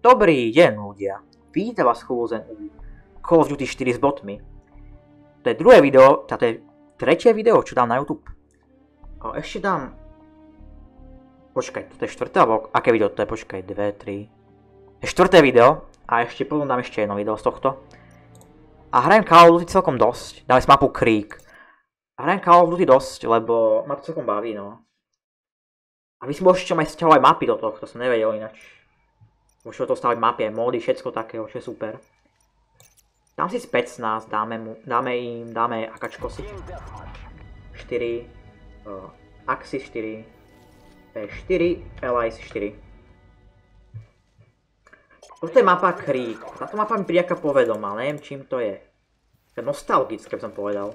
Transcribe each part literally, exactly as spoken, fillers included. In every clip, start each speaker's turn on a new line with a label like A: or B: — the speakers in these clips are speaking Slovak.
A: Dobrý deň, ľudia. Vítam vás Chôzen u Call of Duty štyri s botmi. To je druhé video, to je tretie video, čo dám na YouTube. A ešte dám... Počkaj, toto je štvrté, alebo aké video to je? Počkaj, dve, tri... To je štvrté video a ešte potom dám ešte jedno video z tohto. A hrajem Call of Duty celkom dosť. Dáme si mapu Creek. A hrajem Call of Duty dosť, lebo ma to celkom baví, no. A vy si môžete aj sťahovať mapy do tohto, to som nevedel ináč. Môžete to stavať mapy, aj módy, všetko takého, čo je super. Dám si specnaz, dáme mu, dáme im, dáme akačko si. štyri, uh, Axis štyri, P štyri, Allies štyri. Toto je mapa Creek. Táto mapa mi príde aká povedomá, neviem čím to je. To je nostalgické, by som povedal.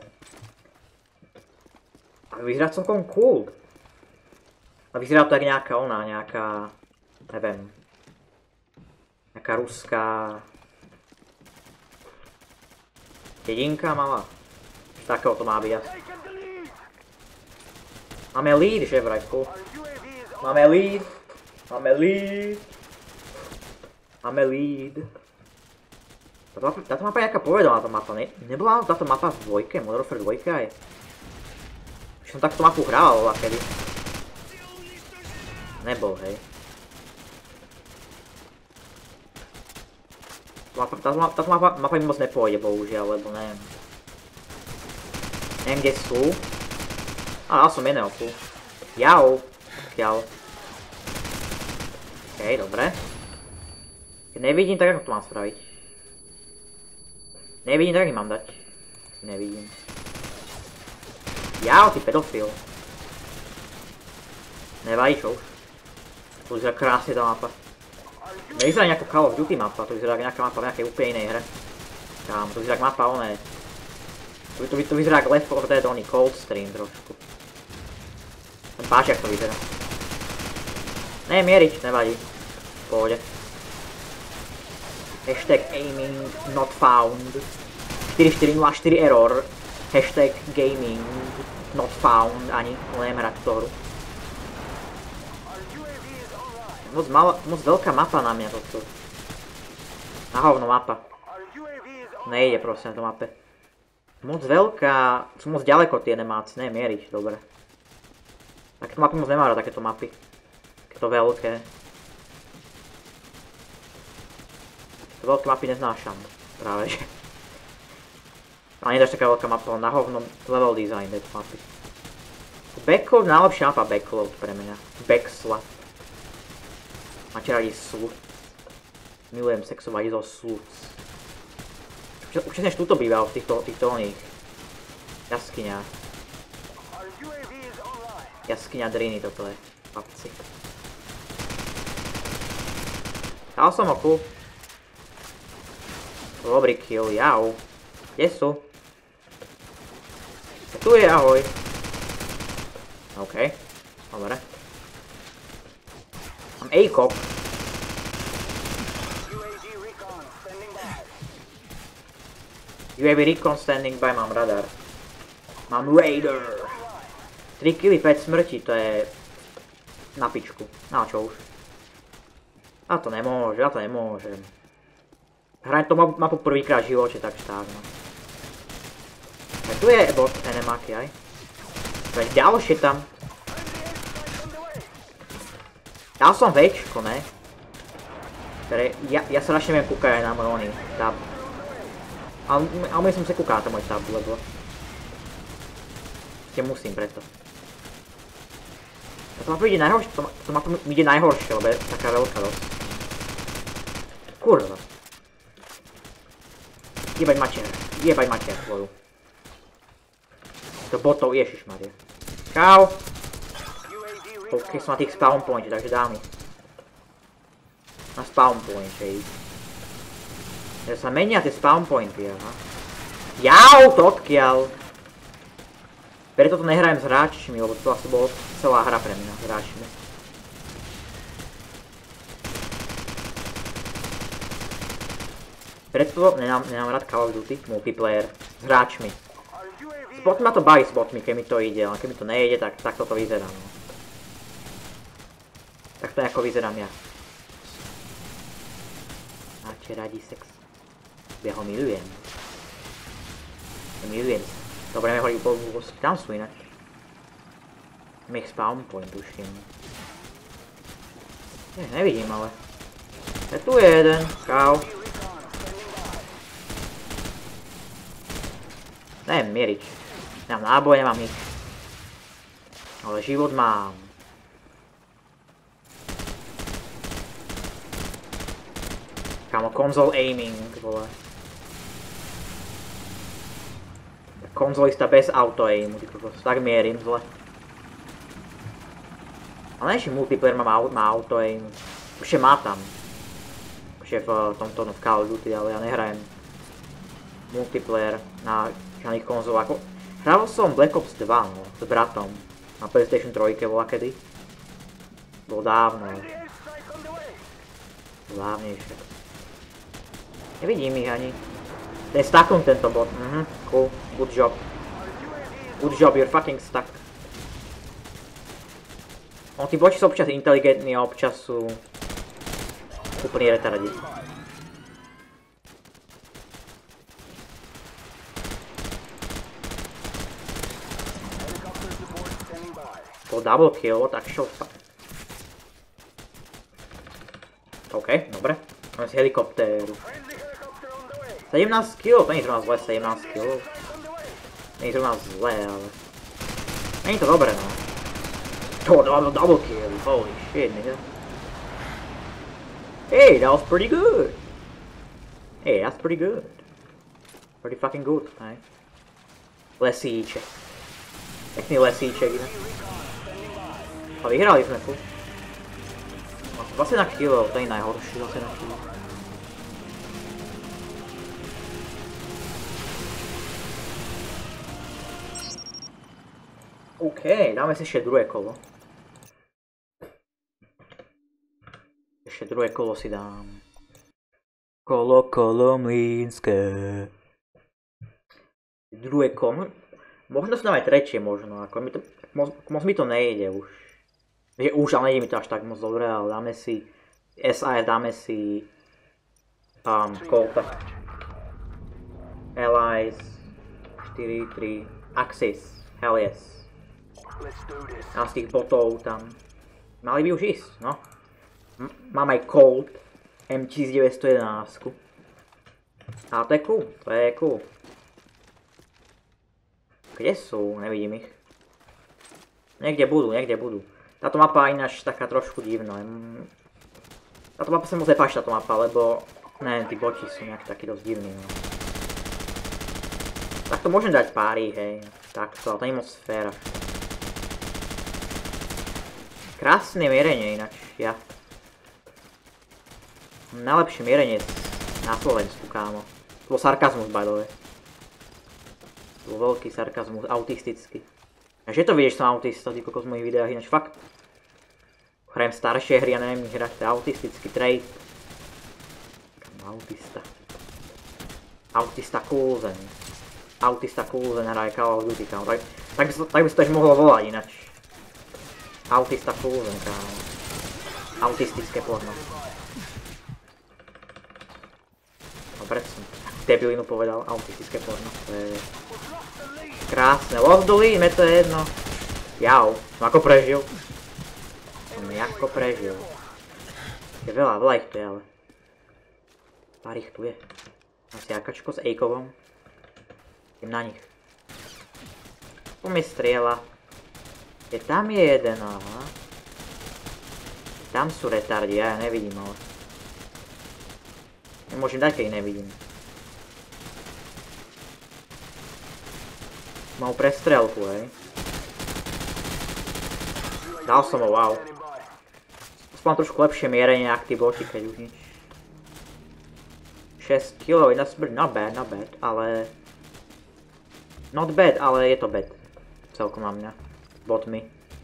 A: A vyzerá celkom cool. A vyzerá to jak nejaká ona, nejaká, neviem. Nejaká ruská... dedinka malá. Takého to má byť asi. Máme lead, že vrajku. Máme lead. Máme lead. Máme lead. Táto mapa, táto mapa je nejaká povedomá, táto mapa. Ne, nebola táto mapa v dvojke? Modern Warfare dvojka je. Už som takto mapu hral voľa kedy. Nebol, hej. Táto mapa, táto mapa, mapa mi moc nepôjde, bohužiaľ, lebo neviem. Neviem, kde sú. Ale dal som jedného tu. Jau. Kiaľ. Okej, dobre. Keď nevidím, tak ako to mám spraviť? Nevidím, tak ako mám dať? Nevidím. Jau, ty pedofil. Nevadí, čo už. To vyzerá krásne tá mapa. Nevyzerá nejaká Call of Duty mapa, to vyzerá nejaká mapa v nejakej úplne inej hre. Kámo, to vyzerá jak mapa oné. To, to, to vyzerá jak Left four Dead oný Coldstream trošku. Ten páči, jak to vyzerá. Ne, mierič, nevadí. V pohode. Hashtag aiming not found. štyri štyri nula štyri error. Hashtag gaming not found ani. Neviem hrať tú hru. Moc, malá, moc veľká mapa na mňa toto. Na hovno mapa. Nejde proste na to mape. Moc veľká, sú moc ďaleko tie nemáci, ne mieriť, dobre. Takéto mapy moc nemá rád, takéto mapy. Takéto veľké. Takéto veľké mapy neznášam, práve že. Ale nedáš taká veľká mapa, na hovno level design tejto mapy. Backload, najlepšia mapa Backload pre mňa. Backslat. Máte radi slut. Milujem sexovať zo slut. Už než tuto býval v týchto, týchto oných jaskyňách. Jaskyňa Driny toto je, chlapci. Dal som oku. Dobrý kill, jau. Kde sú? Tu je, ahoj. OK, dobre. Mám A-Cop. U A V recon standing by, mám radar. Mám Raider. tri killy, päť smrti, to je... na pičku. No čo už. A to nemôže, ja to nemôžem. Hrajem to mapu prvýkrát v živote, takže tak no. A tu je bot enemáky aj. To je ďalšie tam. Dal som Včko, ne? Ktoré, ja, ja sa radšej neviem kúkať aj na môj oný tab. Ale, ale som sa kúkať na môj tab, lebo... Ste musím preto. A to mapa ide najhoršie, to, to mapa mi ide najhoršie, lebo je taká veľká dosť. Kurva. Jebať mačiar, jebať mačiar svoju. To botov, ježišmaria. Čau. OK, som na tých spawn pointe, takže dám ich. Na spawn pointe ich. Takže sa menia tie spawn pointy, aha. Jau, to odkiaľ. Preto to nehrajem s hráčmi, lebo to asi bolo celá hra pre mňa s hráčmi. Preto nemám, nemám rád Call of Duty multiplayer s hráčmi. S botmi ma to baví s botmi, keď mi to ide, ale keď mi to nejde, tak takto to vyzerá, no. Tak to ako vyzerám ja. Máte radi sex. Ja ho milujem. Ja milujem. Dobre, mi hovorí, tam sú inak. Mých spawn point tuším. Nie, nevidím ale. Je tu jeden, káv. Daj mierič. Nemám náboj, nemám nič. Ale život mám. Kámo, konzol aiming, vole. Konzolista bez auto-aimu, tak mierim zle. Ale ešte multiplayer má, má auto-aim. Už má tam. Už je v tomto no, v Call of Duty, ale ja nehrajem multiplayer na žiadnych konzolách. Hral som Black Ops dva, no, s bratom. Na PlayStation tri bola kedy. Bolo dávno. Dávnejšie. Nevidím ich ani. Ten stucknul tento bot. Mhm, cool. Good job. Good job, you're fucking stuck. No, tí boti sú občas inteligentní a občas sú úplne retardi. To double kill, tak čo sa... OK, dobre. Máme si helikoptéru. sedemnásť kilov, to nie je zrovna zle, sedemnásť kilov. Nie je zrovna zle, ale... Nie je to dobré, no. To double, double kill, holy shit, nigga. Hey, that was pretty good. Hey, that's pretty good. Pretty fucking good, right? Lesíček. Pekný lesíček, ne? A vyhrali sme tu. dvadsaťjeden kilov, to je najhorší, dvadsaťjeden kilov. OK, dáme si ešte druhé kolo. Ešte druhé kolo si dám. Kolo, kolo mlínske. Druhé kolo. Možno si dáme tretie možno, ako mi to, moc mi to nejde už. Že už, ale nejde mi to až tak moc dobre, ale dáme si es á es, dáme si um, Colta. Allies, štyri tri, Axis, hell yes. A z tých botov tam mali by už ísť, no. M mám aj Colt em tisícdeväťsto jedenásť. A to je cool, to je cool. Kde sú? Nevidím ich. Niekde budú, niekde budú. Táto mapa je ináč taká trošku divná. Táto mapa sa moc nepáči, táto mapa, lebo... Neviem, tí boti sú nejak takí dosť divní, no. Takto môžem dať páry, hej. Takto, ale to nie je moc fér. Krásne mierenie ináč, ja. Najlepšie mierenie na Slovensku, kámo. To bol sarkazmus, by the way. To bol veľký sarkazmus, autistický. Až je to vidieť, že som autista, ty kokos z mojich videách, ináč fakt. Hrajem staršie hry a neviem ich hrať, to je autistický trait. Autista. Autista Coolzen. Autista Coolzen hraje Call of Duty, kámo. Tak, tak, by, tak by sa to ešte mohlo volať ináč. Autista Coolzen, kámo. Autistické porno. Dobre, som debilinu povedal, autistické porno. To je... Krásne, lost the lead, me to je jedno. Jau, som ako prežil. Som ako prežil. Je veľa, veľa ich tu je, ale... Pár ich tu je. Asi akačko s Ejkovom. Idem na nich. Tu mi strieľa. Je tam je jeden, aha. Tam sú retardi, ja ja nevidím, ale... Nemôžem dať, keď ich nevidím. Mal prestrelku, hej. Dal som ho, wow. Mám trošku lepšie mierenie, ak tí boti, keď už nič. šesť kilov, that's not bad, not bad, ale... Not bad, ale je to bad. Celkom na mňa. Botmi.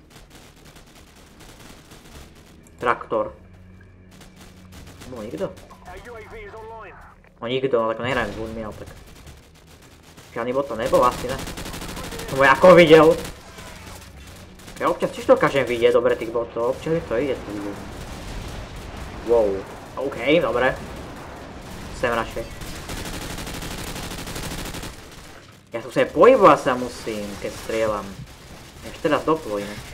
A: Traktor. Bol nikto? No nikto, ale tak nehrajem s ľuďmi, ale tak... Žiadny bot to nebol asi, ne? Som ho ako videl. Ja občas tiež dokážem vidieť dobre tých botov, občas mi to ide to vidieť. Wow. OK, dobre. sem radšej. Ja tu sa pohybovať sa musím, keď strieľam. Ešte teraz dopluj, ne?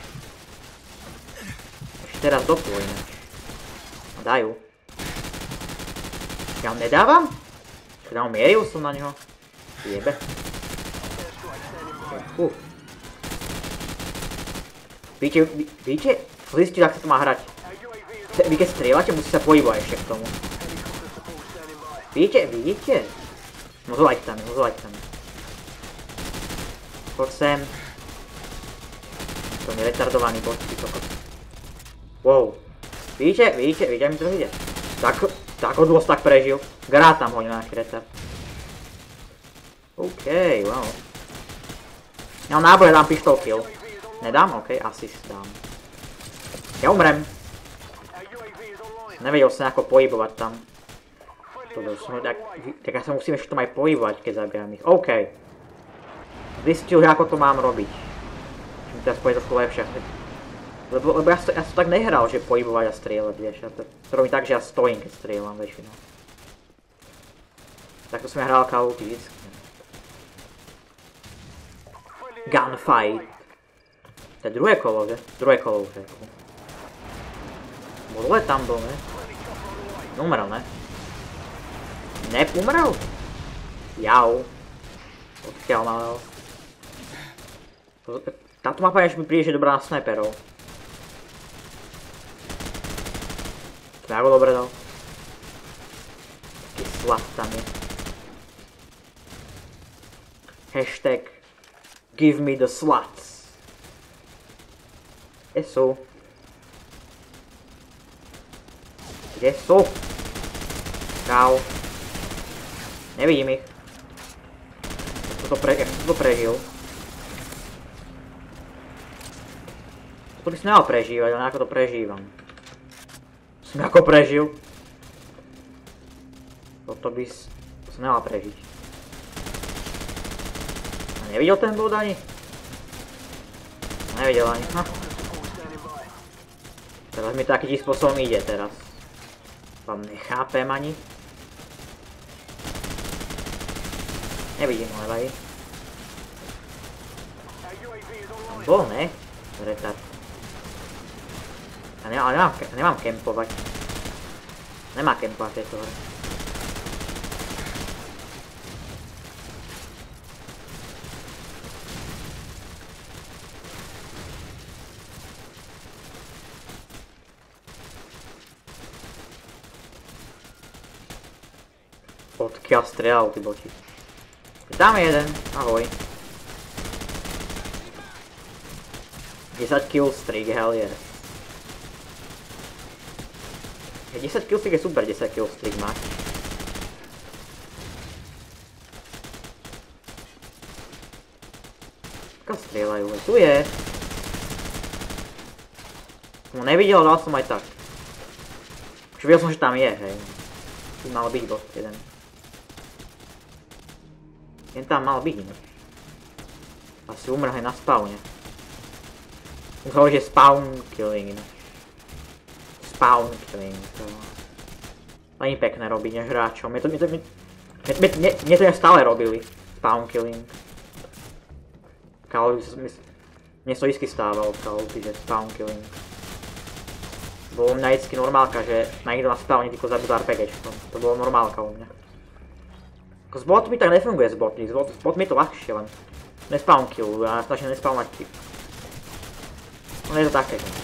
A: Ešte teraz dopluj, ne? Dajú. Ja ho nedávam? Keď ho mieril som na neho. Jebe. Uh. Víte, ví, víte? Zistili, ak sa to má hrať. Vy keď strieľate, musí sa pohybovať ešte k tomu. Víte, vidíte? No zolaď tam, no zolaď tam. Poď sem. To je retardovaný bot, ty kokos. Wow. Vidíte, vidíte, vidíte, mi to ide. Tak, tak od dôs tak prežil. Grát tam hodil nejaký retard. OK, wow. Ja mám náboje, dám pištol kill. Nedám? OK, asi si dám. Ja umrem. Nevedel sa nejako pohybovať tam. Tak, tak ja sa musím ešte tam aj pohybovať, keď zabijam ich. OK. Zistil, ako to mám robiť. Čiže mi teraz pôjde trošku lepšie. Lebo, lebo ja, ja som tak nehral, že pohybovať a strieľať, vieš. Ja to, to robím tak, že ja stojím, keď strieľam väčšinou. Takto som ja hral Call of Duty vždycky. Gunfight. To je druhé kolo, že? Druhé kolo už je. Dole tam bol, ne? Umrel, ne? Ne, umrel? Jau. Odkiaľ mal. Táto mapa ešte mi príde, že je dobrá na sniperov. To je ako dobre dal. Taký slat tam je. Hashtag Give me the sluts. Kde sú? Kde sú? Čau. Nevidím ich. Jak som to, pre, jak som to prežil. To by som nemal prežívať, ale ako to prežívam. Som ako prežil. Toto by som nemal prežiť. A nevidel ten bod ani? Nevidel ani. Ha. Teraz mi takým spôsobom ide teraz. Vám nechápem ani. Nevidím ho, ale aj. Tam bol, ne? Retard. Ja ne, ale nemám, nemám kempovať. Nemá kempovať v tejto hre. Odkiaľ strieľal, ty boti. Tam je jeden, ahoj. desať kill streak, hell yes. desať kill streak je super, desať kill streak máš. Odkiaľ strieľajú, tu je. Som ho nevidel, dal som aj tak. Už videl som, že tam je, hej. Tu mal byť bot jeden. Jen tam mal byť, ne? Asi umrhaj na spawne. Musel, že spawn killing, ne? Spawn killing, to... Není pekné robiť, než hráčom. Mne to, mne to, mne, mne, mne, mne to stále robili. Spawn killing. Call of Duty, mne to vždy stávalo v Call of Duty, že spawn killing. Bolo u mňa vždycky normálka, že ma niekto na spawne týko zabil z RPGčkom. To bolo normálka u mňa. S botmi tak nefunguje s botmi, s botmi je to ľahšie, len nespawn kill, a snažím nespawnať kill. No je to také, že...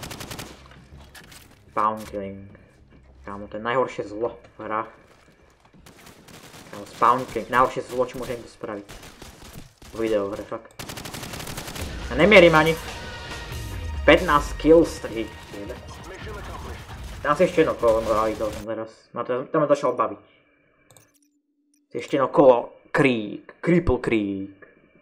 A: Spawn killing. Kámo, to je najhoršie zlo v hrách. Kámo, spawn killing, najhoršie zlo, čo môže niekto spraviť. V videohre, fakt. Ja nemierim ani. pätnásť kill streak, jebe. Tam si ešte jedno kolo hrali to teraz, ma to ma začalo baviť. Ešte jedno kolo Krieg, Cripple Krieg.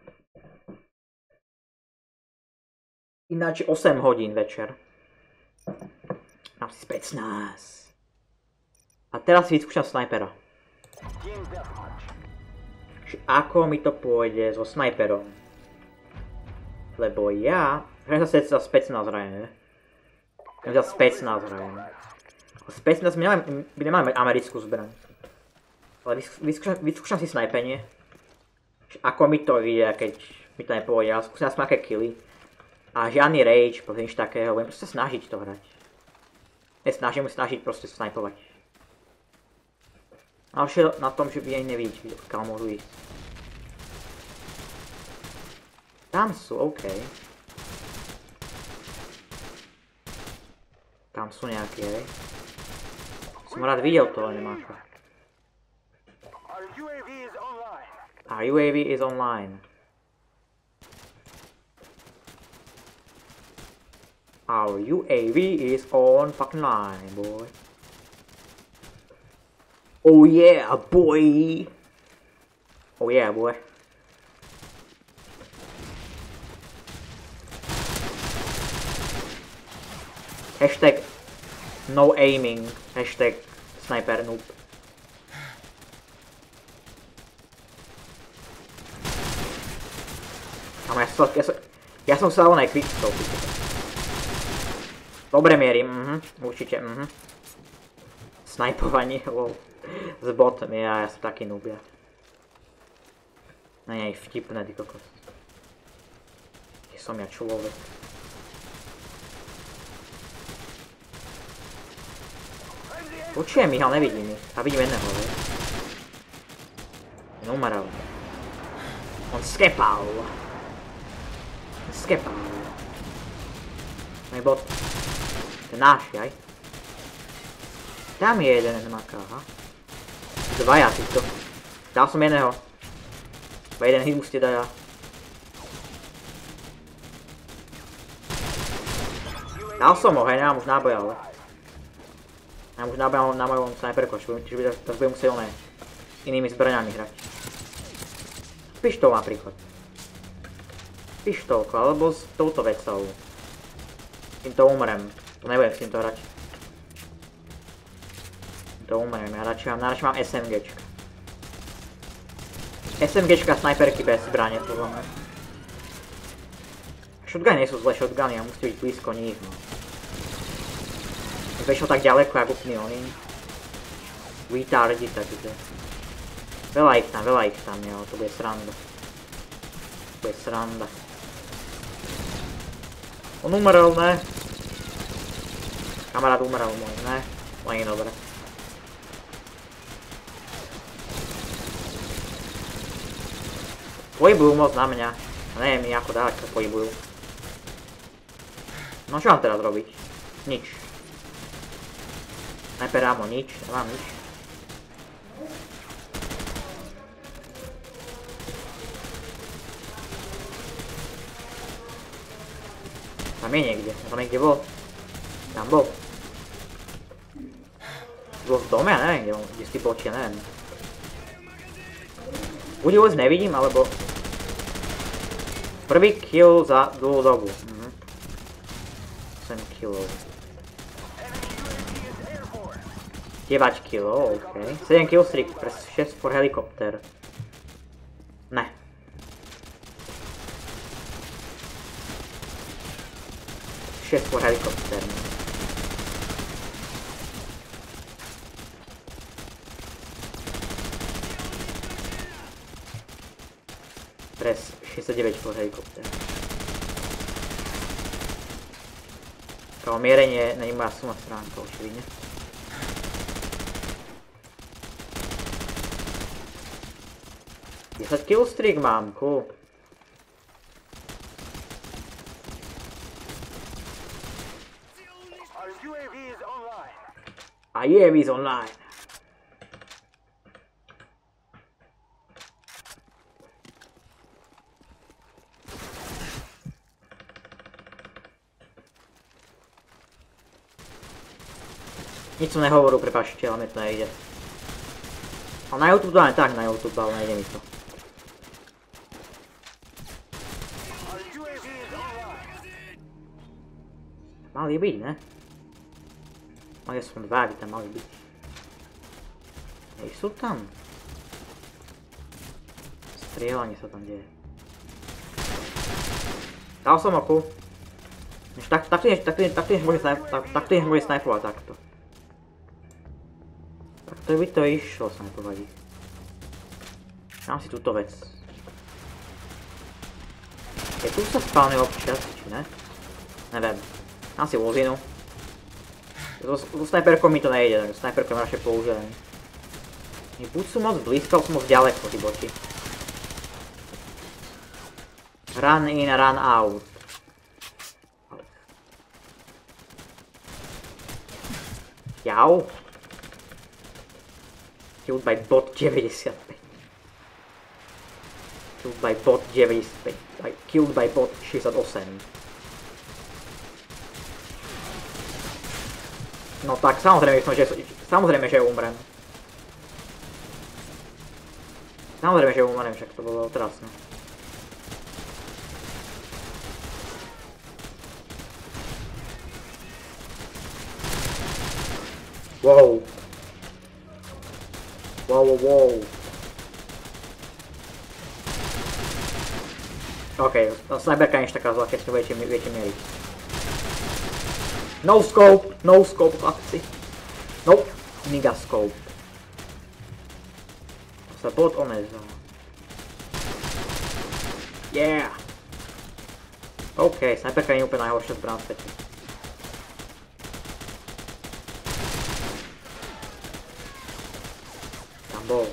A: Ináč osem hodín večer. Mám si specnáz. A teraz si vyskúšam snajpera. Ako mi to pôjde so snajperom? Lebo ja... Hrem sa sa specnáz hrajem, ne? Hrem sa specnáz hrajem. Specnáz my nemáme americkú zbraň. Ale vyskúšam, vyskúšam si snajpenie. Ako mi to ide, keď mi to nepôjde, ale skúsim aspoň aké killy. A žiadny rage, proste nič takého, budem proste snažiť to hrať. Nesnažím mu snažiť proste snajpovať. Ale na tom, že by aj nevidíte, odkiaľ môžu ísť. Tam sú, OK. Tam sú nejaké, hej. Som rád videl to, ale nemá čo. Our U A V is online. Our U A V is on fucking line, boy. Oh yeah, boy. Oh yeah, boy. Hashtag no aiming. Hashtag sniper noob. Ja som, ja som, ja som sa onej quickscope. Dobre mierim, mhm, určite, mhm. Snajpovanie, lol. S botmi, ja, ja som taký noob, ja. No nie, vtipné, ty kokos. Kde som ja človek. Počujem ich, ale nevidím ich. A vidím jedného, vie. On umeral. On skepal. Skepal. Môj bot. To je náš, aj. Tam je jeden maká, aha. Dvaja týchto. Dal som jedného. Ba jeden hit musíte dať. Dal som ho, hej, nemám už náboj, ale. Nemám už náboj na mojom snajperku, čiže by teraz budem musieť oné inými zbraňami hrať. Pištol napríklad. Pištolko, alebo s touto vecou. Týmto umrem. To nebudem s týmto hrať. Týmto umrem, ja radšej mám, radšej mám SMGčka. SMGčka, snajperky bez zbrane, podľa mňa. Shotguny nie sú zlé shotguny, a musíte byť blízko nich, no. Keď vešiel tak ďaleko, ako úplný oni. Retardi, takže. Veľa ich tam, veľa ich tam, jo, to bude sranda. To bude sranda. On umrel, ne? Kamarát umrel môj, ne? To nie je dobré. Pohybujú moc na mňa. A neviem mi ako dať, čo pohybujú. No čo mám teraz robiť? Nič. Sniper ammo, nič, nemám nič. Tam je niekde, tam niekde bol. Tam bol. Bol v dome, ja neviem, kde, kde si bol, či ja neviem. Buď vôbec nevidím, alebo... Prvý kill za dlhú dobu. Mhm. osem killov. deväť killov, okej. sedem kill streak, šesť for helikopter. Ne. šesť for helikopter. Pres šesťdesiatdeväť for helikopter. Kámo, mierenie není moja silná stránka, očividne. desať kill streak mám, cool. A U A V is online. Nič som nehovoril, prepáčte, ale mi to nejde. Ale na YouTube dáme tak na YouTube, ale nejde mi to. Mali byť, ne? Mali aspoň dva, by tam mali byť. Ej, sú tam. Strieľanie sa tam deje. Dal som oku. Takto než môže snajpovať takto. Takto by to išlo snajpovať ich. Dám si túto vec. Je tu sa spálne občas, či ne? Neviem. Dám si vozinu. So, so snajperkou mi to nejde, takže snajperkou mi radšej použijem. Buď sú moc blízko, alebo sú moc ďaleko, tí boti. Run in, run out. Jau. Killed by bot deväťdesiatpäť. Killed by bot deväťdesiatpäť. Killed by bot šesťdesiatosem. No tak samozrejme, že, samozrejme, že umrem. Samozrejme, že umrem, však to bolo otrasné. Wow. Wow, wow, wow. OK, sniperka nie je taká zlá, keď si to viete, viete mieriť. No scope, no scope, chlapci. Nope, nigga scope. To sa bot onezal. Yeah. OK, sniperka nie je úplne najhoršia zbraň v svete. Tam bol.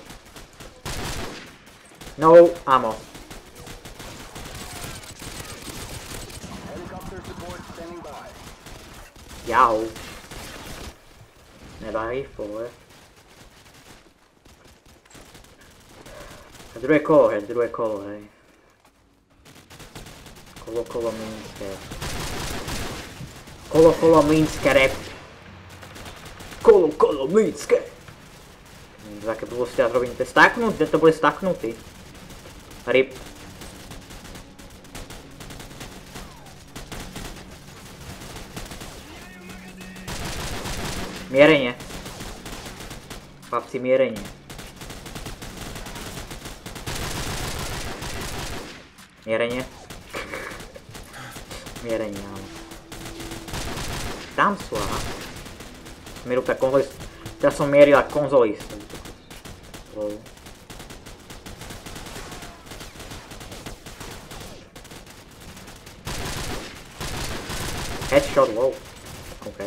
A: No ammo. Jau. Nedá rifle. Druhé kolo, hej, druhé kolo, hej. Kolo, kolo, mlínske. Kolo, kolo, mlínske, rep. Kolo, kolo, mlínske. Také blbosti ja robím, to je staknutý, to bude staknutý. Rip. Mierenie. Chlapci, mierenie. Mierenie. Mierenie, áno. Tam sú, aha. Mieru tak konzolist. Teraz som mieril ako konzolista. Wow. Headshot, wow. OK.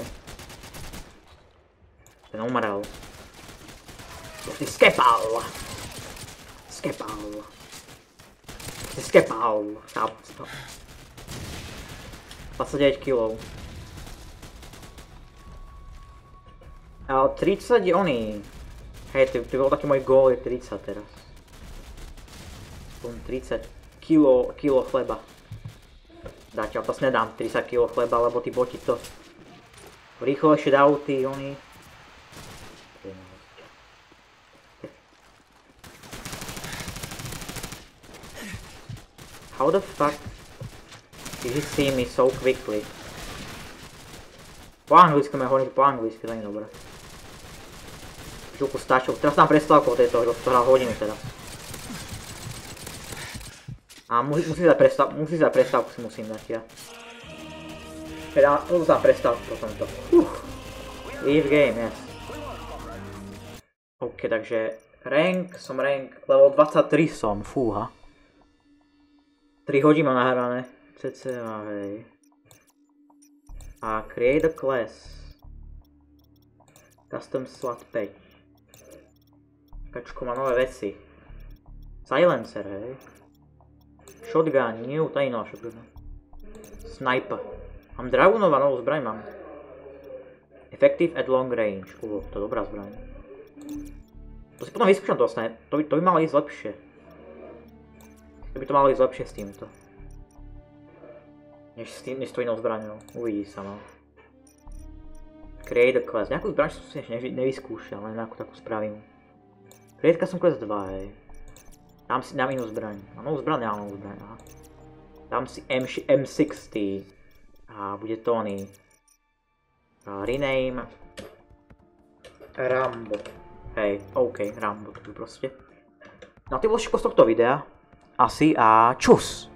A: Ten umrel. To si skepal. Skepal. Si skepal. Stop, stop. dvadsaťdeväť kilov. A tridsať je oný. Hej, to bol taký môj gól, je tridsať teraz. Bum, tridsať kilo, kilo chleba. Dáte, ale to si nedám tridsať kilo chleba, lebo tí boti to rýchlejšie dajú tí oní. How the fuck did he see me so quickly? Po anglicky ma hovorí, po anglicky, to nie je dobré. Žuku stačil, teraz tam prestávku od tejto hry, to hral hodinu teraz. A musí, musí za prestávku, musí za prestávku si musím dať ja. Teda, to za prestávku potom to. Uf. Leave game, yes. OK, takže rank, som rank, level dvadsaťtri som, fúha. tri hodiny mám nahrané, cca, hej. A create a class. Custom slot päť. Kačko má nové veci. Silencer, hej. Shotgun, new, tady nová shotgun. Sniper. Mám Dragunova novú zbraň, mám. Effective at long range. Uho, to je dobrá zbraň. To si potom vyskúšam to vlastne, to by, to by malo ísť lepšie. To by to malo ísť lepšie s týmto. Než s, tým, než s tou inou zbraňou. Uvidí sa, no. Create a class. Nejakú zbraň som si nevy, nevyskúšal, len nejakú takú spravím. Create custom class dva, hej. Dám si, dám inú zbraň. Mám novú zbraň, nemám novú zbraň, aha. Dám si M šesťdesiat. A bude to oný. Rename. Rambo. Hej, OK, Rambo, to by proste. No a to bolo všetko z tohto videa. Asi a čus!